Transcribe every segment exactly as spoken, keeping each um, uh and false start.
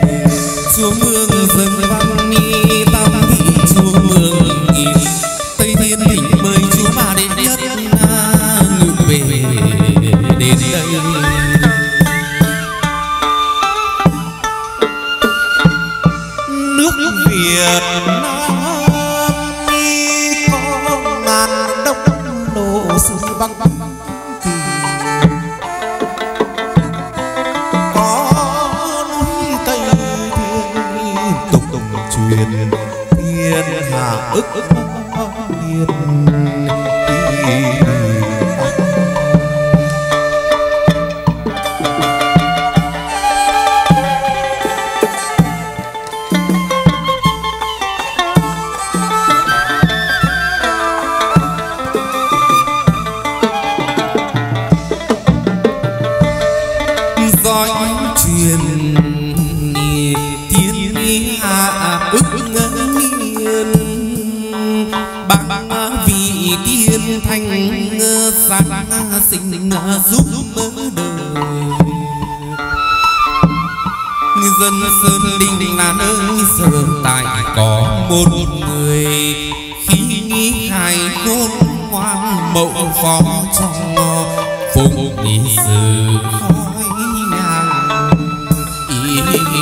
chúa mương dâng văn ni tam thị chúa mương nghi tây thiên thỉnh mời chúa bà đệ nhất ngự về đến đây. Nước Việt Nam có ngàn đông lộ sử băng băng truyền thiên hạ ức điên dõi truyền thiên hạ ức nghiên bác vị tiên thanh sáng sinh giúp đời dân sơn đình là nơi giờ tại có một người khi nghĩ khai khôn ngoan mậu phó trong phụng ý sự khói nhang ý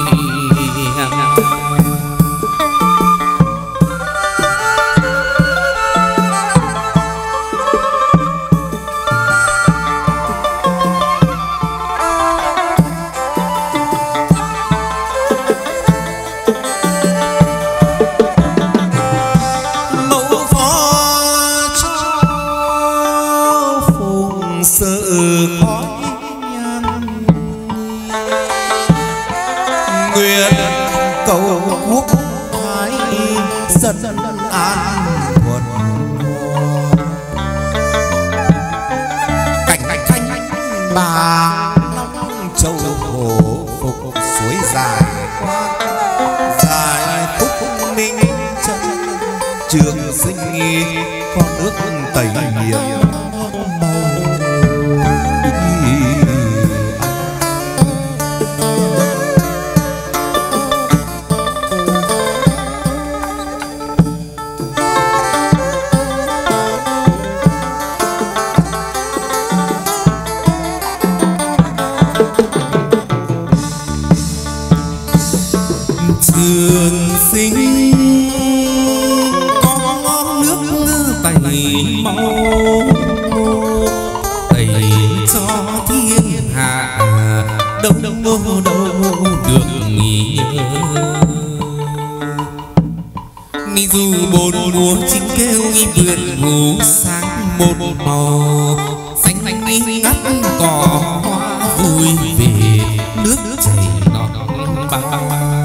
trường sinh con nước tẩy nghiệp trường sinh máu tẩy cho thiên hạ đâu đâu đâu được nghỉ ni dù bốn mùa chính kêu y vườn ngủ sáng một màu xanh xanh y ngắt cỏ hoa vui về nước chảy non băng băng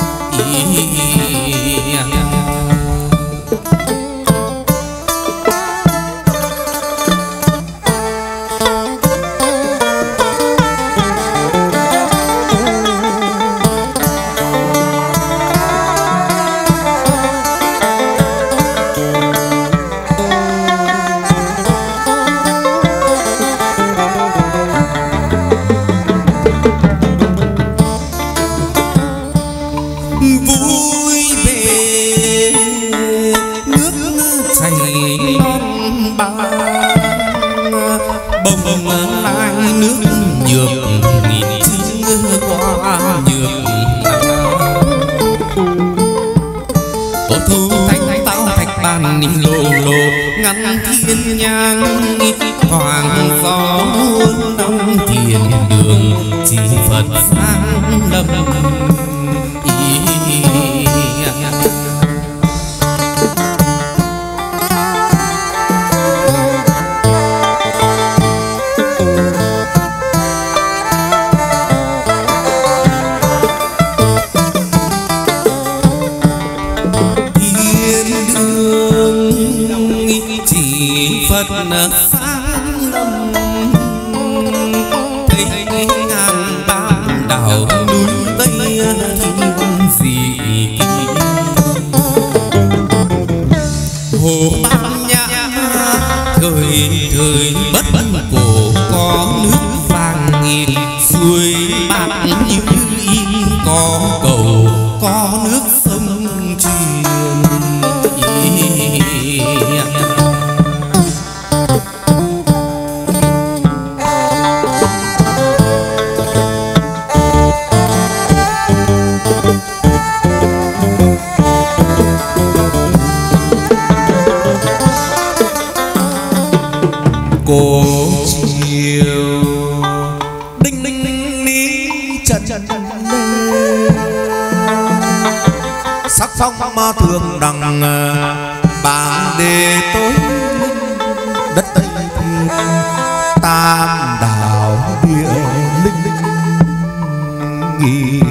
vui về nước chảy non băng bồng bồng lại nước nhược nghìn chữ qua nhược tổ thu thanh tao thạch bàn ninh lô lô ngăn thiên nhang hoàng gió muôn đông thiền đường chỉ Phật sáng lâm Phật sáng lâm thấy ngàn tam đảo núi Tây thiên dị hồ Tam Nhã thời thời bất bất cổ có nước vàng nghìn suối bạc như in có có nước sông truyền. Cô chiều đinh đinh đinh ní trần trần sắc phong ma thường đằng bảng đề tối đất tây thiên tam đảo địa linh nghi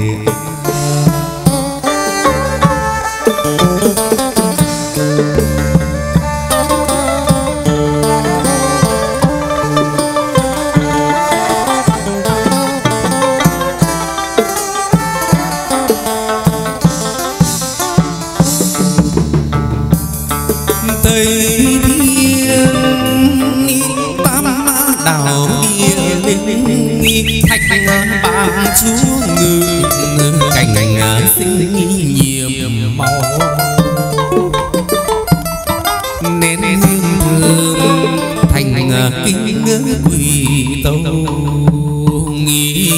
Tây thiên tam đảo địa linh nghi thạch bảng chúa ngự cảnh cảnh sinh nhiệm màu nên hương thành kinh ngữ quỷ tâu nghi.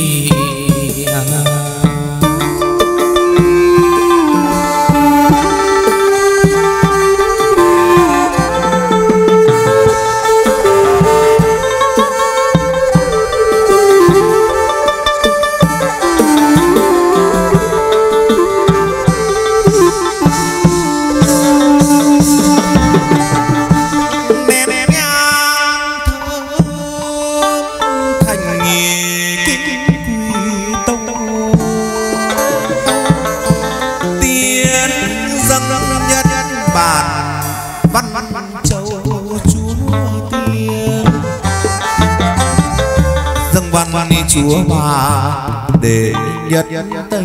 Chúa mà để nhất Tây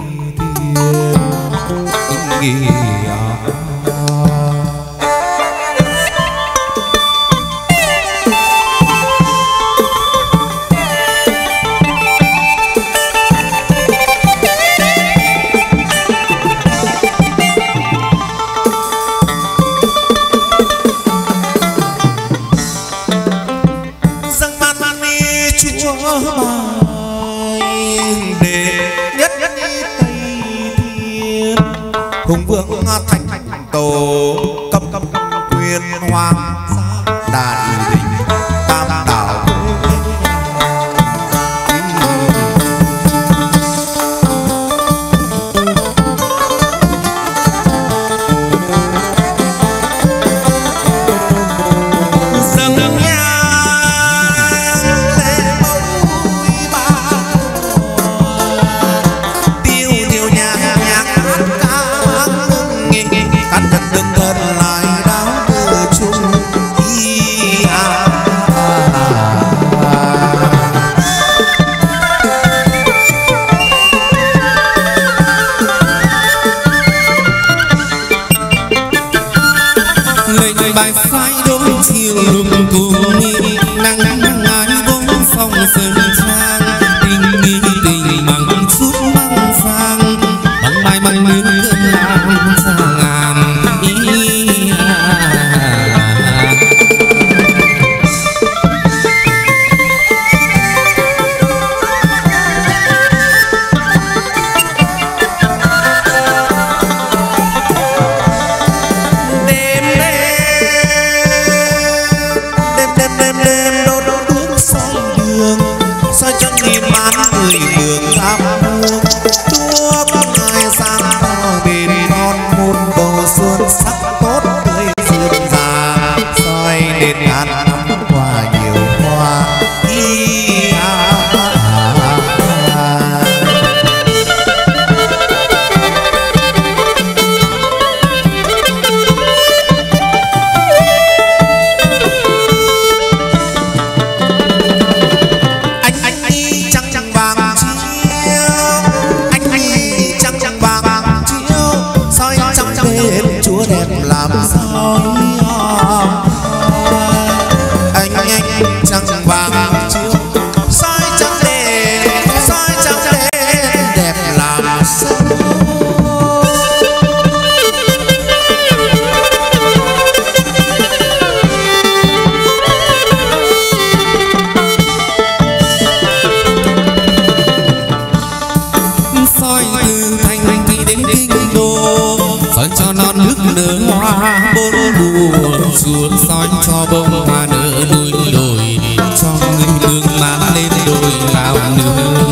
Thiên nghi hùng vương thành tổ cấp cấp quyền hoàng đại đình tam đảo bài phai đôi chiều lùng cùng nghi nắng nắng ái bóng phong sơn trang tình nghi tình bằng chút băng phang bằng bài bằng miếng cơm làm xa ngàn ý anh anh trăng vàng chiếu soi trăng đèn soi trăng đèn đẹp làm sao soi từ thành thị đến kinh đô, soi cho non nước nở hoa bốn mùa, xuống soi cho bông hoa nở núi đồi, cho người nương mang lên đồi cao nương.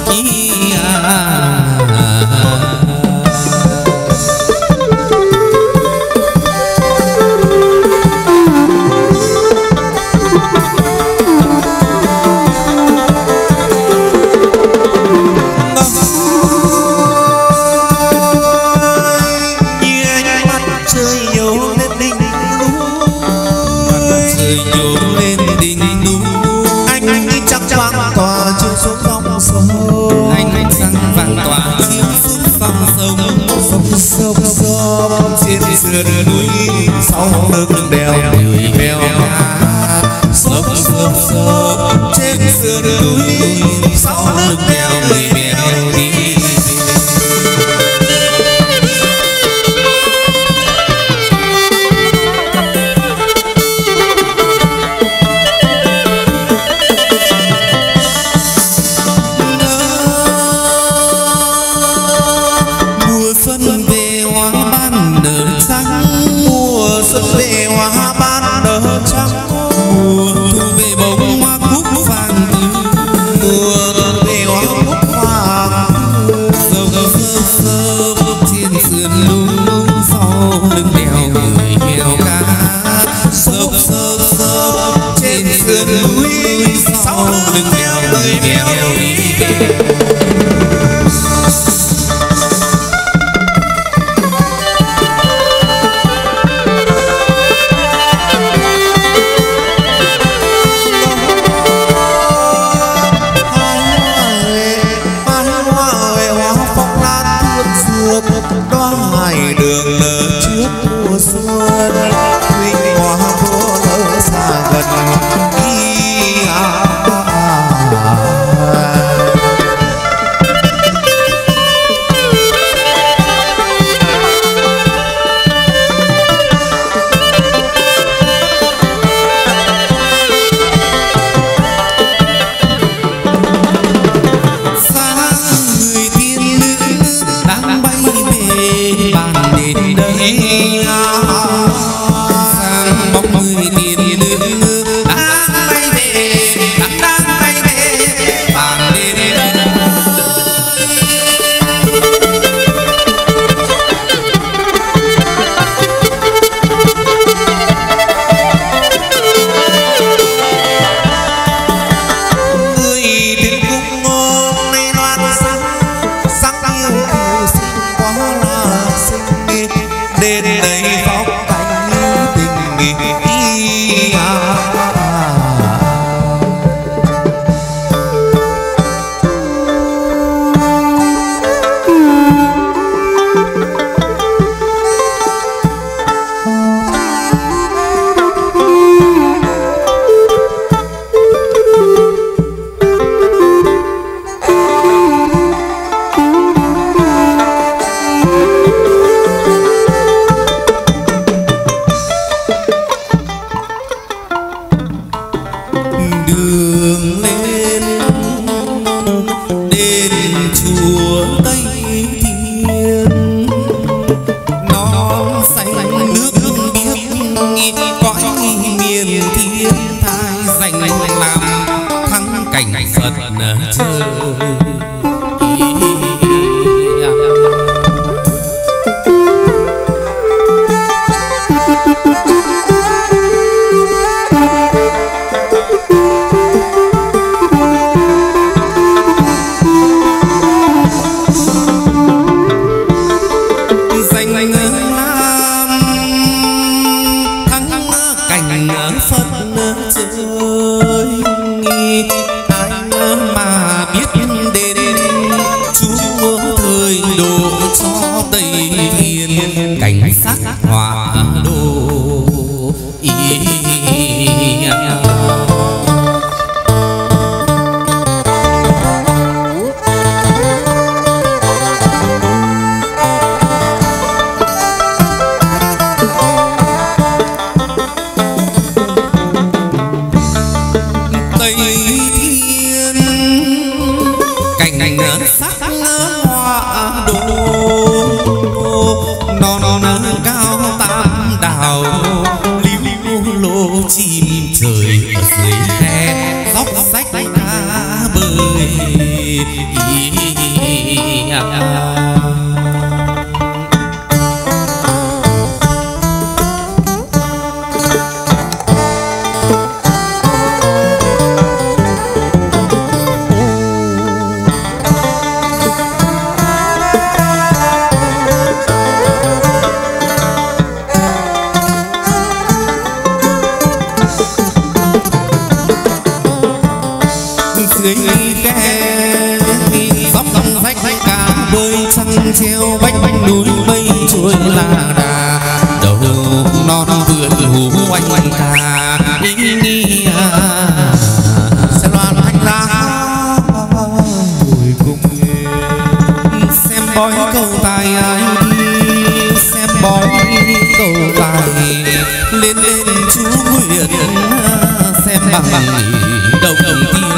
Sườn núi sau lưng đèo người bèo cá, sớm sớm sớm trên sườn núi sau lưng đèo người bèo đi. Mùa xuân về hoa ban nở trắng, mùa xuân về hoa ban nở trắng, đô non non cao tam đào liu lô chim trời ở dưới khe dốc sách cá bơi. Treo bách bách núi mây trôi là đà đầu non vườn hú oanh oanh ca ý nghi xem loan thanh lá vui cùng xem bói câu tài ai đi xem bói câu tài lên lên chú nguyện xem bằng bằng đầu đầu tiên.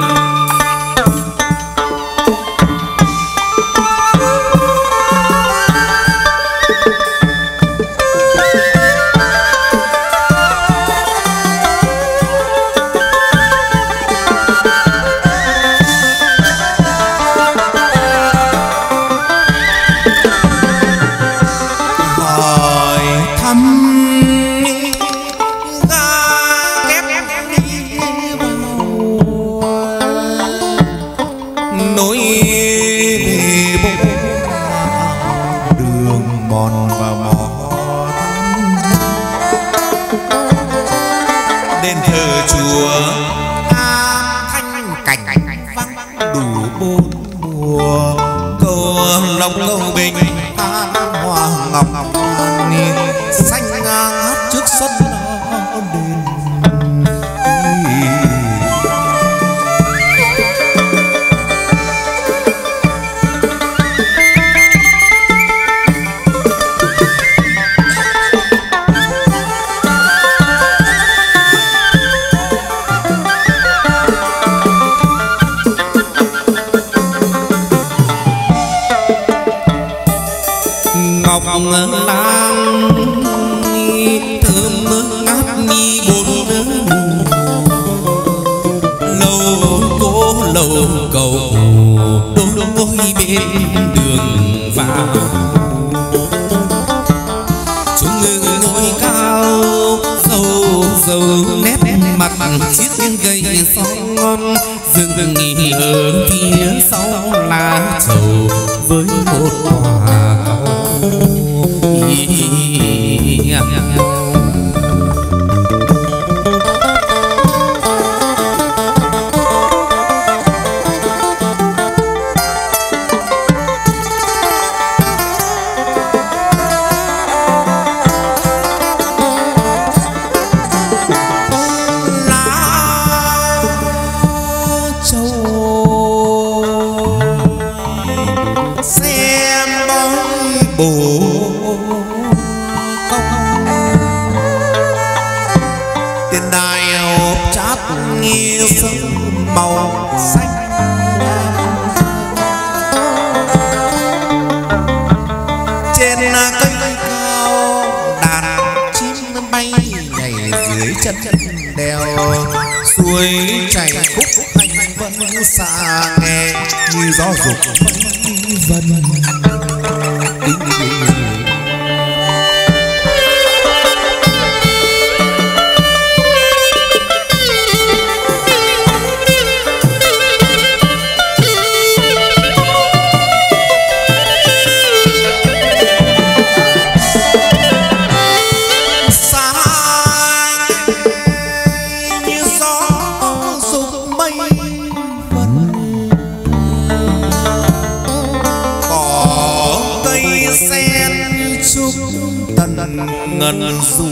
ngân du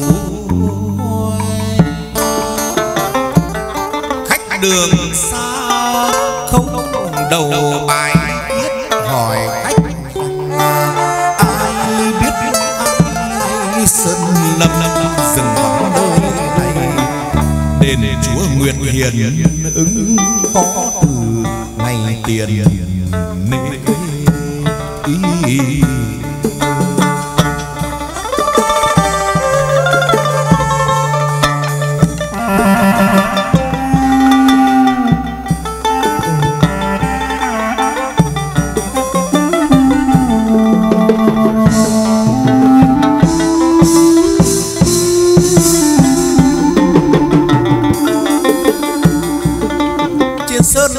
khách đường xa không đầu bài biết hỏi khách ai biết ai sơn lâm rừng vắng nơi này đền chúa Nguyệt Hiền ứng có từ ngày tiền nên Sơn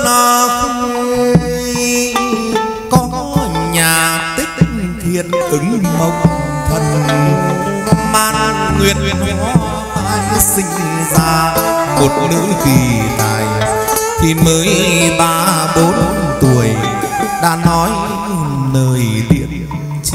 có nhà tích thiên ứng mộc thần man nguyệt ai sinh ra một nữ kỳ tài thì mới ba bốn tuổi đã nói lời điện chi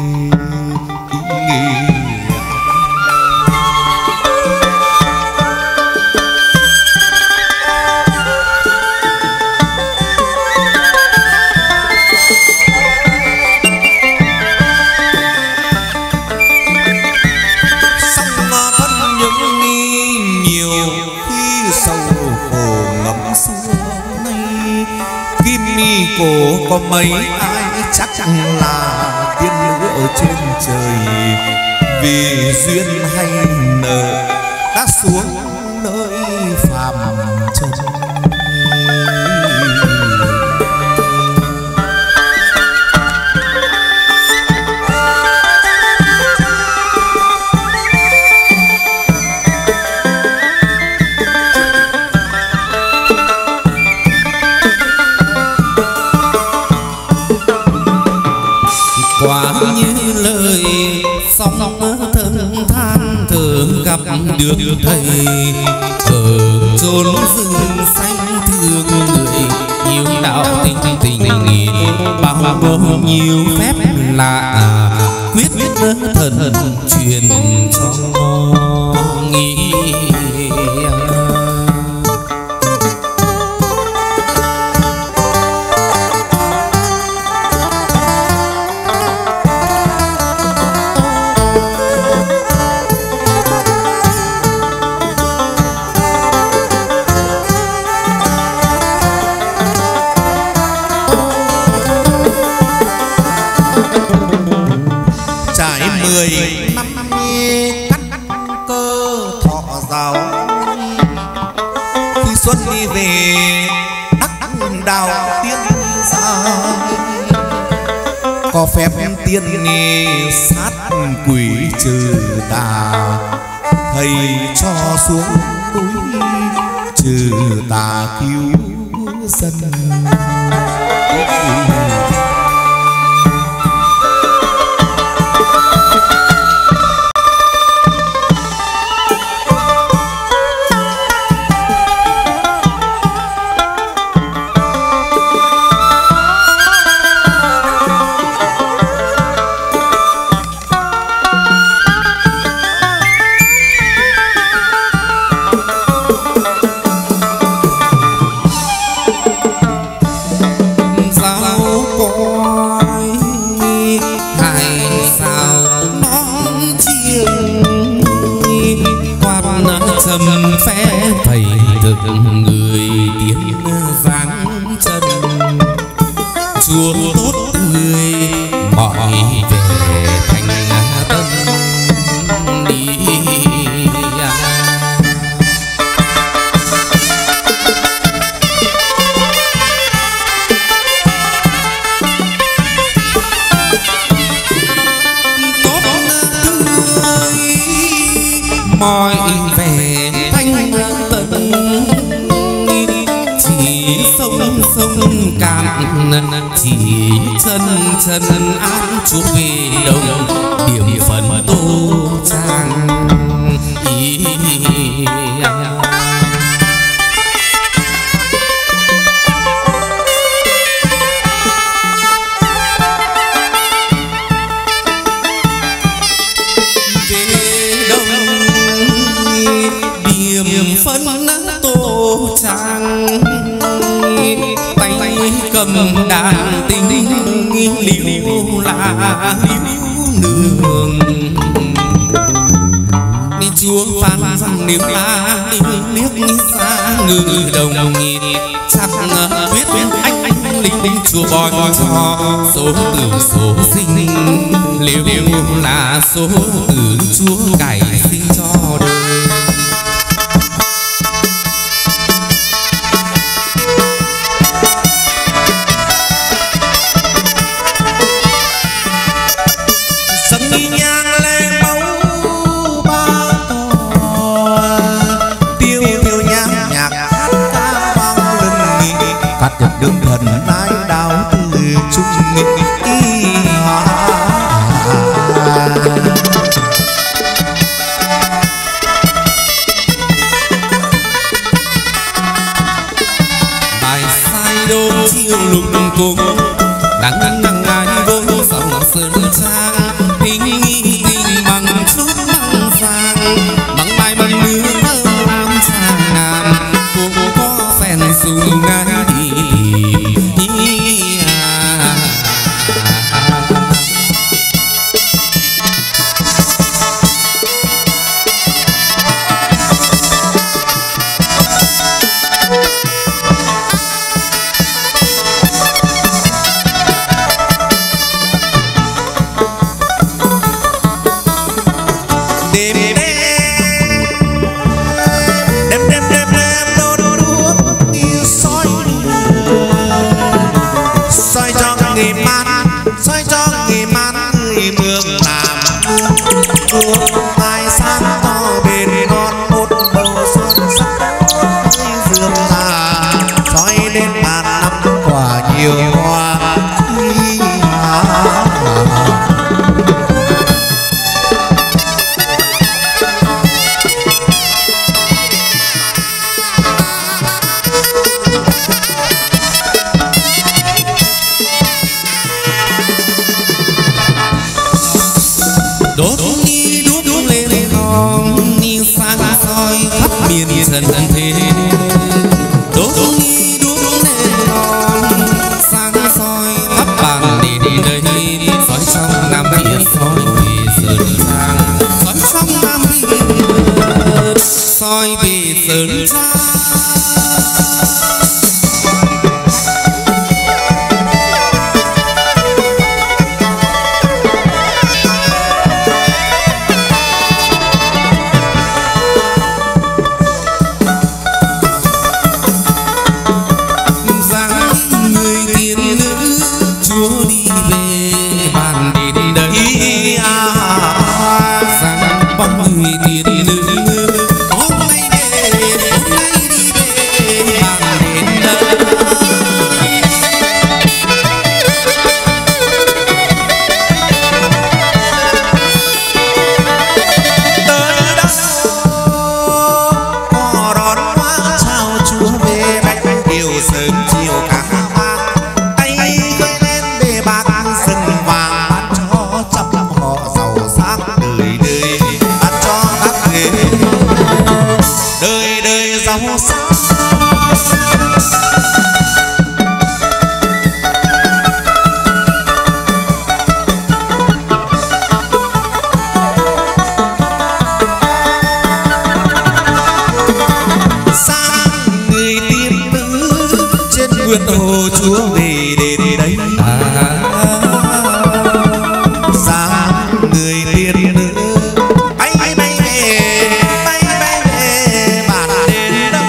cổ có mấy ai chắc là tiên nữ ở trên trời vì duyên hay nợ đã xuống nơi phàm trần. quả như lời sóng thân than thở gặp được thầy ở chốn rừng xanh thương người nhiều đạo tình tình bao bao nhiêu phép lạ quyết thần truyền cho nghĩ. Có phép tiên sát quỷ trừ tà thầy cho xuống núi trừ tà cứu dân. Người tiến vắng chân chúa tốt tươi mọi về thành tâm đi. Tốt tươi mọi về thành tâm sông sông cạn chỉ chân chân an chúa về đồng điểm phần tô trang ý. Về đông điểm phân tô trang tay cầm đàn tình liễu là liễu nương chúa phan văn liễu la liếc xa ngự đồng chắc quyết anh linh chùa bói cho số tử số sinh, nếu là số tử chúa cải sinh cho đời. đường thần nái đáo từ trung y hóa bài sai đô chiêu lục cung đắng đắng đắng ai vô sòng sơn trang tình tình bằng chút bằng sang bằng bài bằng mưa làm tràn ngàn cũng có phèn sùng ngai dần thế đốt nghi đốt lên non sang soi khắp bàn để đi đây soi trong nam kia soi về sơn trang soi trong nam kia soi về sơn trang Hồ Chúa về đến đây sáng người tiên nữ bay bay bay bay bay về bạn đến đâu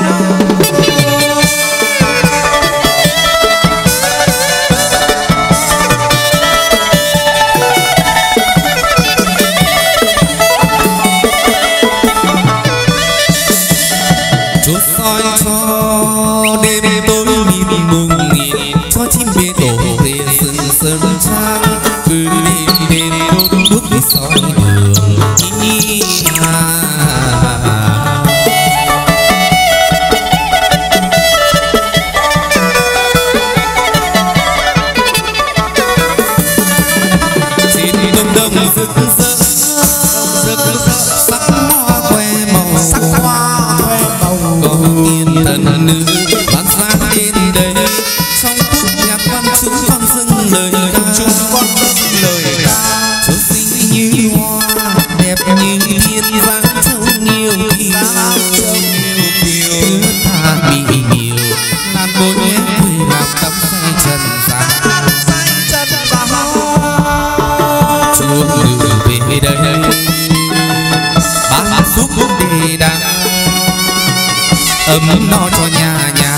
Chúa soi cho đêm tối mịt mùng cho chim bê đổ về sừng sơn trang cứ đêm đêm đốt đuốc đi soi đường đi trên đông đông rực rỡ rực rỡ sắc hoa khoe màu sắc hoa khoe màu có tiên thần nữ bán ra đến đây trong khúc nhạc văn chúng con dâng lời ca chúng con dâng lời ca chúa xinh như hoa đẹp như thiên giang trông nhiều kiều ướt tha bị nhiều lan bối nhé làm tắm say trần ấm no cho nhà nhà.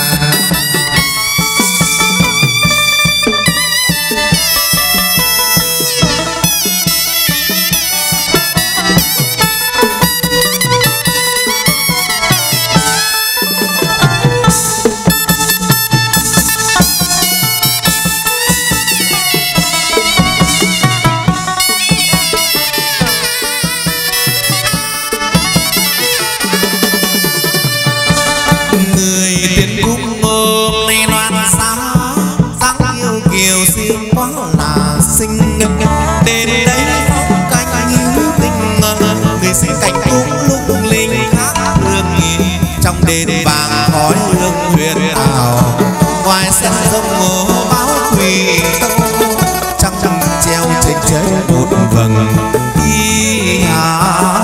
Đền vàng khói hương huyền ảo, ngoài sân sông ngô báo quỳ trăng trăng treo trên trời một vầng y hà.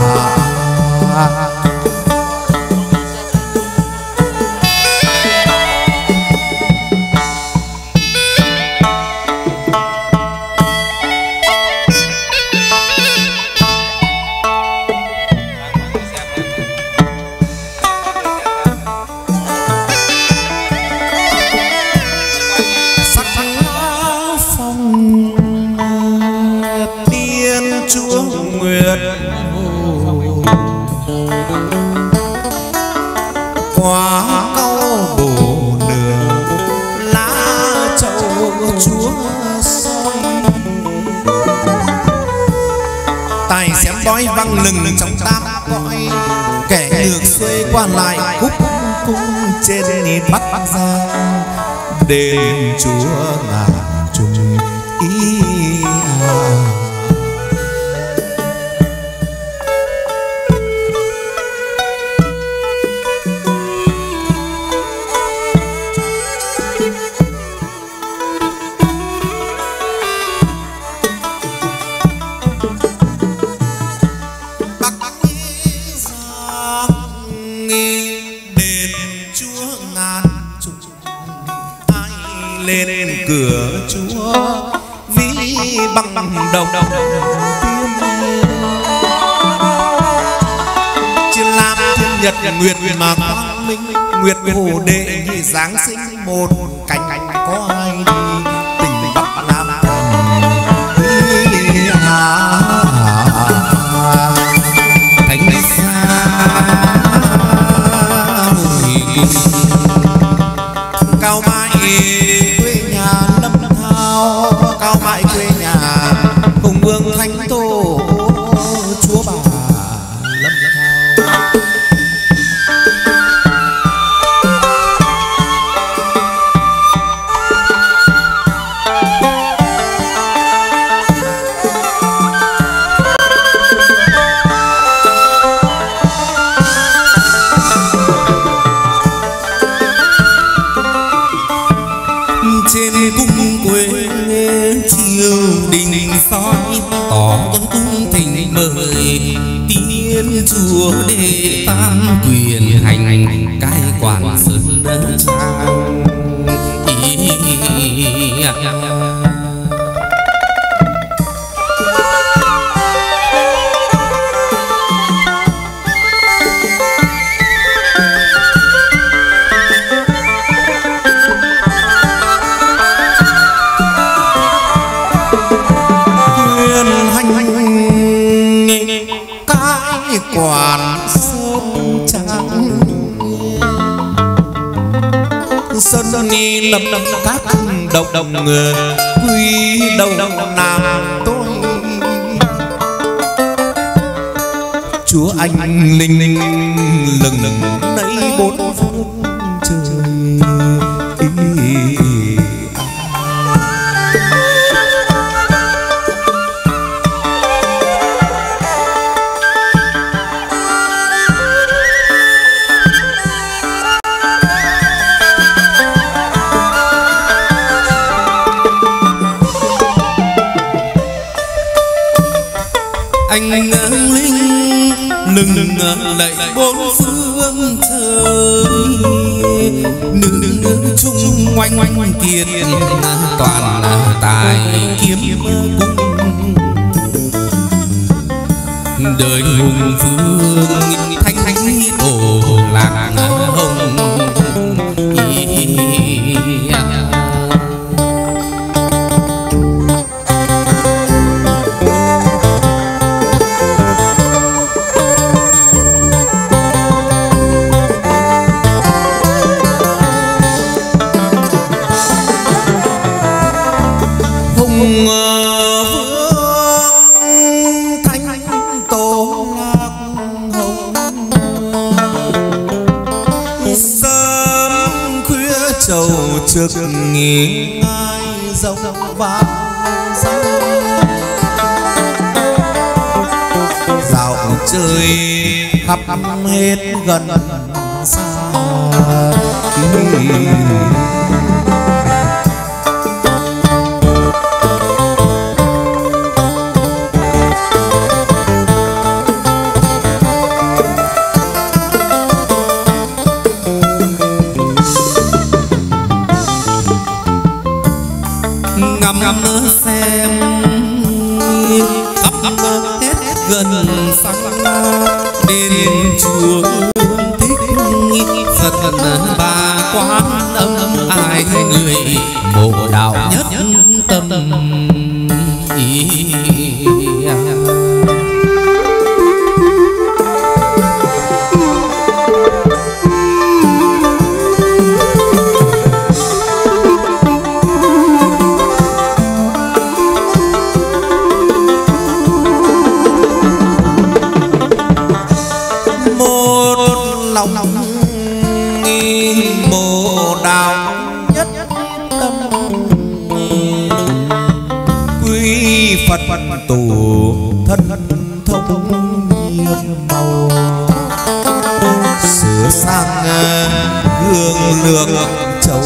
Văng lừng trong tam cõi, kẻ được xuôi qua lại cúc cung trên bắc giang. Đền chúa ngàn trùng ý à. Đồng chưa làm thiên nhật nguyệt mà quang minh, nguyệt hồ đệ như giáng sinh một cánh cánh có ai đi tỉnh bắc nam thánh xa cao mãi quê nhà lâm thao, cao mãi quê nhà hùng vương thánh tổ chúa bà lâm thao. Trên cung quê triều đình soi tỏ con cung thỉnh mời tiên chúa đệ tam quyền hành cai quản sơn trang. Quản sơn trang sơn ni lập các đồng đồng quy đầu nam tôi chúa anh linh lừng lừng lấy bốn phương trời. Anh linh lừng lạy bốn phương trời, nữ nữ chung oanh oanh kiệt toàn tài kiếm cung. đời hùng vương thanh thánh tổ lạc ngai rộng vang xa dạo chơi khắp hết gần xa ngắm xem khắp hết gần xa đền chùa thích Phật bà Quan Âm ai người mộ đạo nhất tâm ý. Phật Phật tổ thân thông nhiệm màu sửa sang hương lượng châu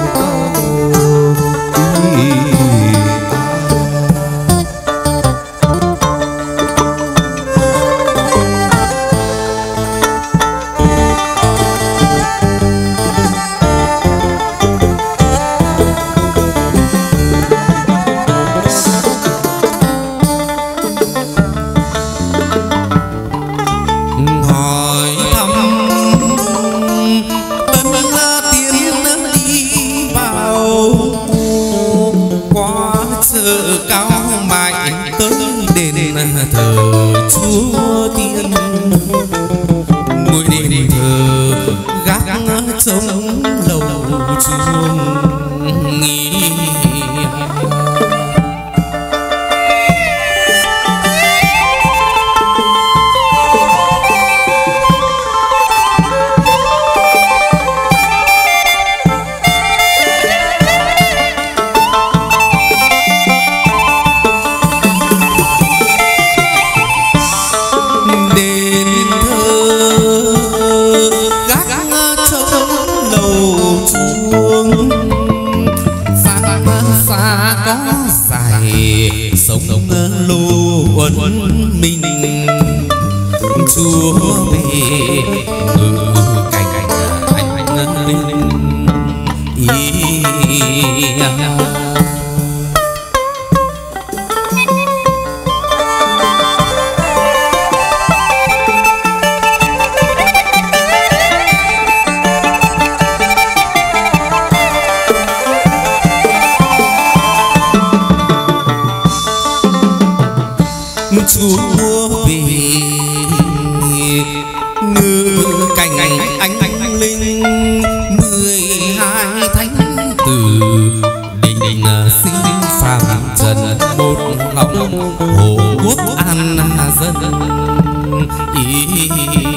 thờ Chúa Tiên ngôi đền thờ gác trống lầu chuông nghi. Sống luôn mình Chúa về ngự cảnh anh linh ý. Chúa về ngự cảnh anh anh linh mười hai thánh từ định định sinh phàm trần một lòng hộ quốc an dân ý.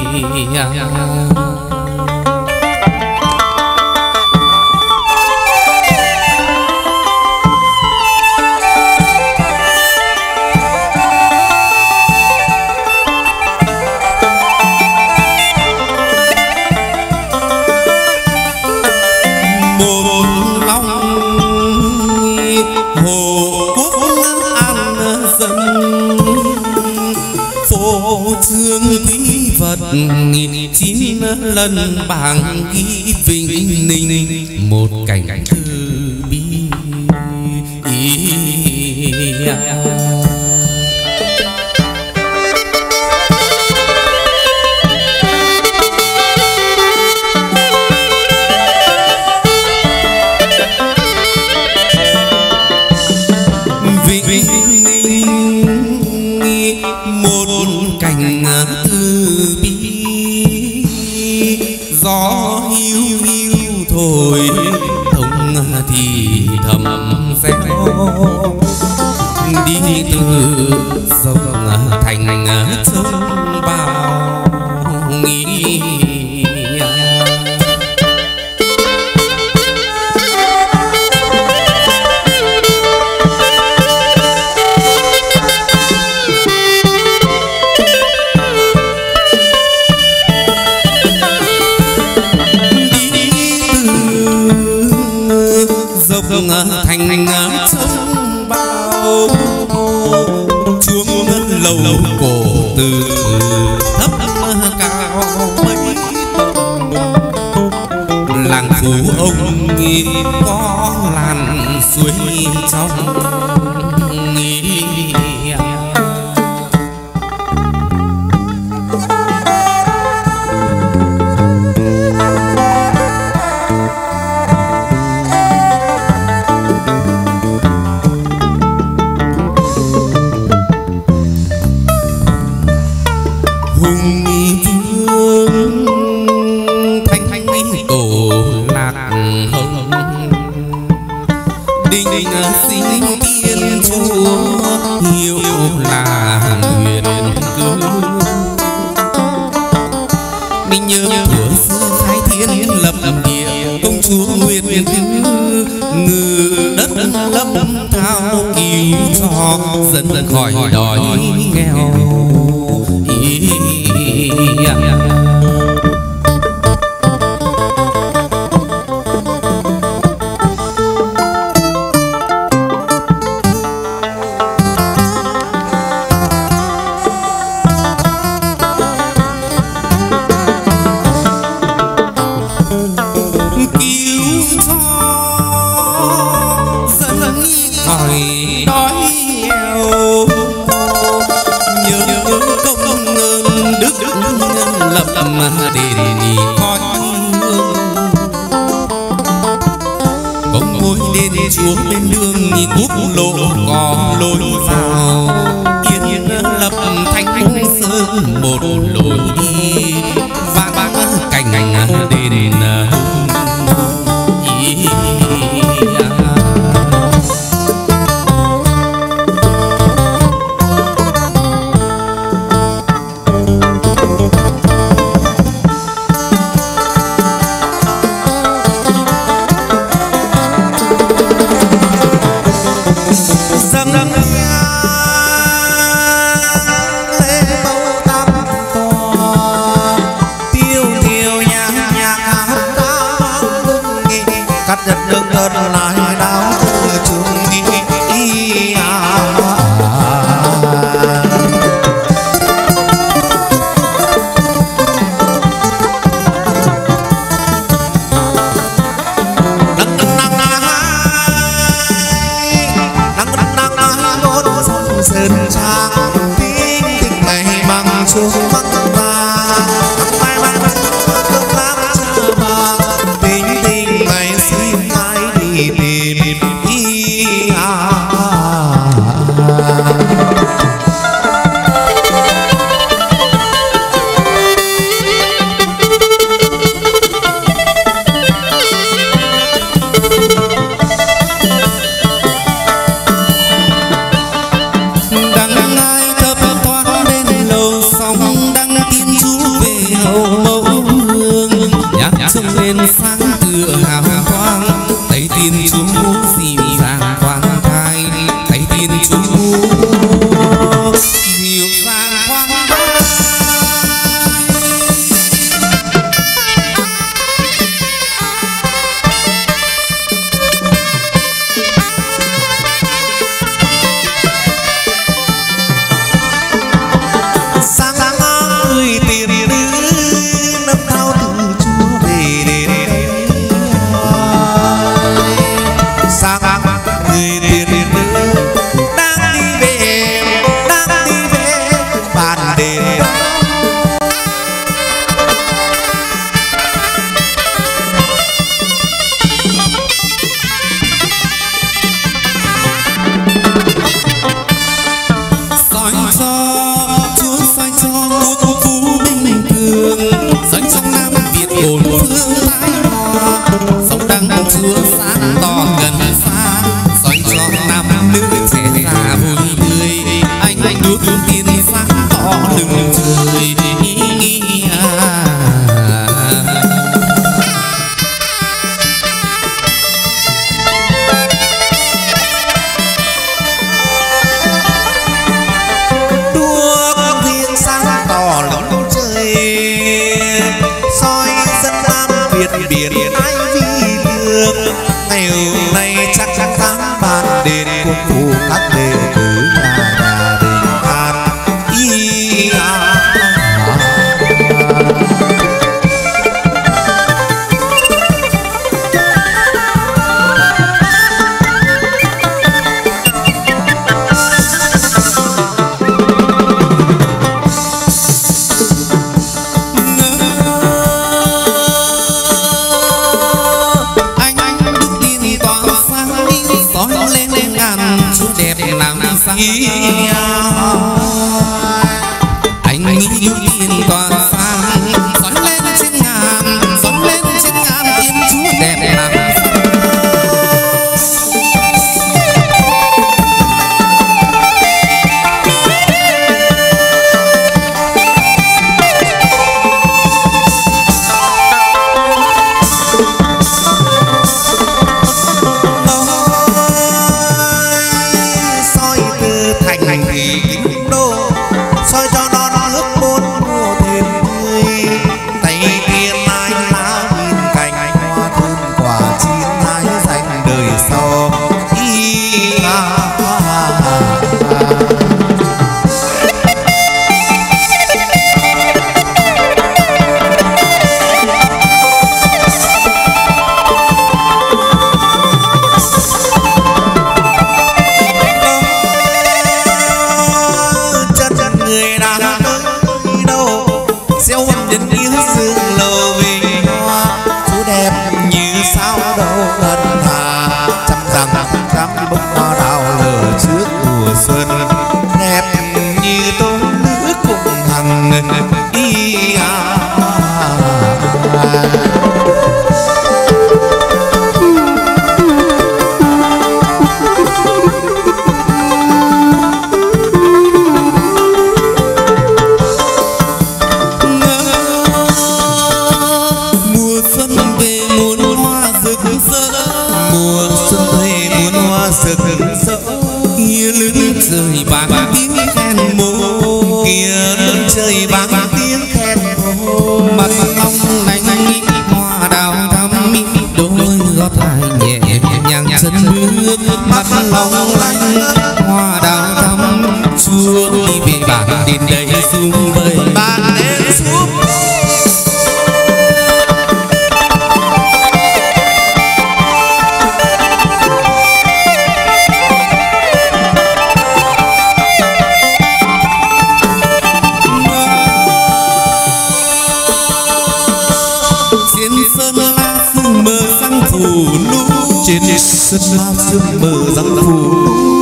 Thương quý vật chín lần bảng ghi vinh ninh một cảnh thư bi. Vinh ninh một cảnh từ bi gió hiu hiu thổi thông thì thầm réo đi từ sông thành sông bao nghi. thành trông bao chuông lầu cổ từ thấp cao mấy làng phú ông có làn suối trong dân khỏi đói nghèo. biển ai vì thương nghèo này chắc ý anh nghĩ yêu tiền toàn sang sóng lên trên ngàn sóng lên trên ngàn tiên chúa đẹp lắm. Sân la sương mờ răng phủ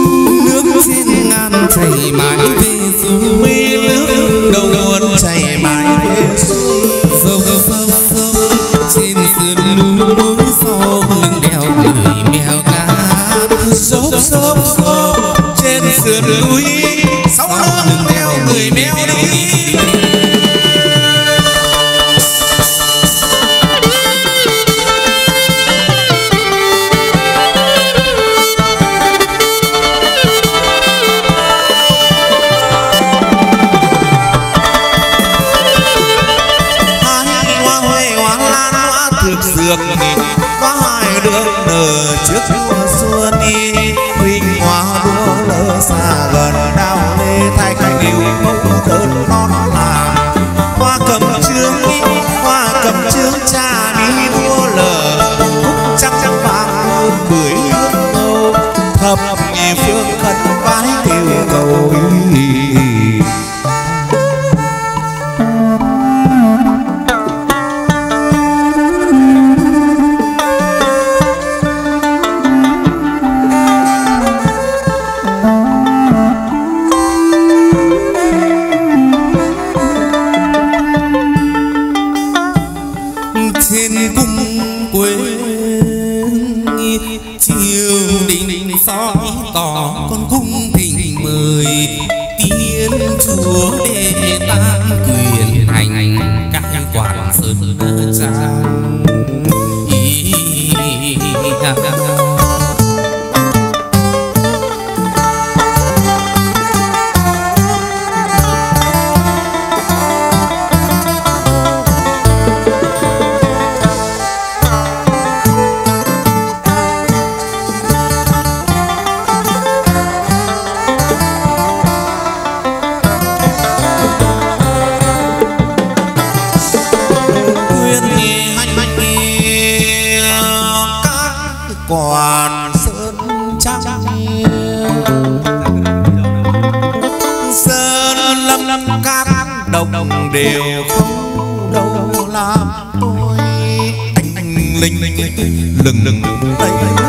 nước trên ngàn chảy mãi về xuống mê nước đầu nguồn chảy mãi về xuống sâu sâu sâu trên sườn núi sau lưng đèo người mèo cá sâu sâu sâu trên sườn núi sau lưng đèo người mèo đi. Có hai đứa nở trước mùa xuân đi huynh hoa đua lỡ xa gần đào lê thanh điệu mông đơn non làm hoa cầm trương hoa cầm trương cha đi đua lờ cúc trắng trắng vàng hơn bưởi hương ngô thập nhị phương khấn vái kêu cầu ý. Còn sơn trắng sơn lâm lâm các đồng đều không đâu làm tôi anh anh linh lừng lừng đây